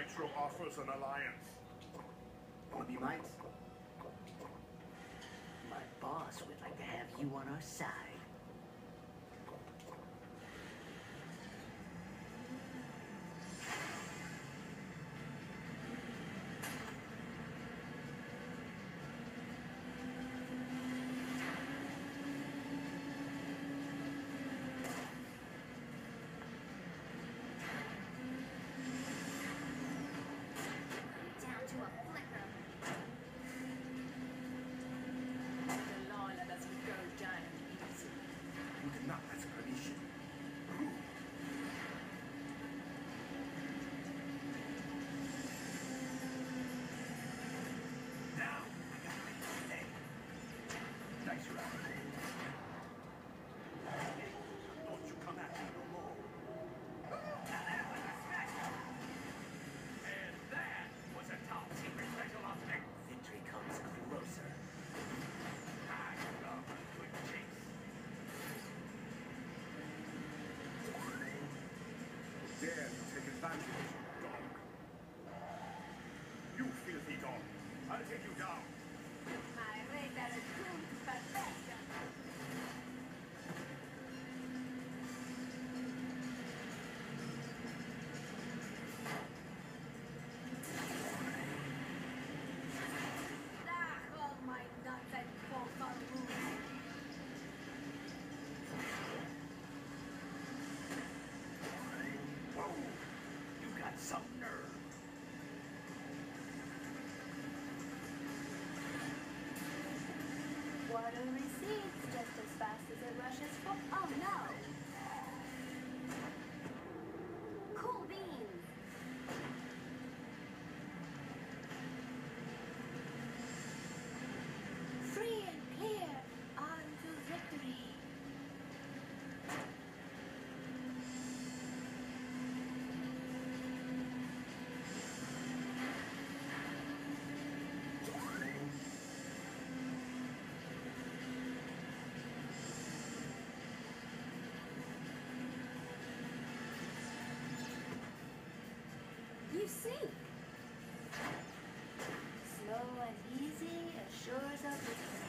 Nitro offers an alliance. Wanna be mates? My boss would like to have you on our side. Down to a flicker. Delilah doesn't go down easy. You did not ask permission. Now, I got my hey. Nice round. Hey, don't you come at me no more. And that was a top secret special object. Victory comes closer. I love a good chase. Dare you take advantage, dog? You filthy dog. I'll take you down. My radar is tuned to perfection. Ah, all my nuts and bolts are loose. Whoa! You got some nerve. Water recedes just as fast as it rushes for. Oh no! Cool beans! Free and clear, on to victory. You sink. Slow and easy, as sure as a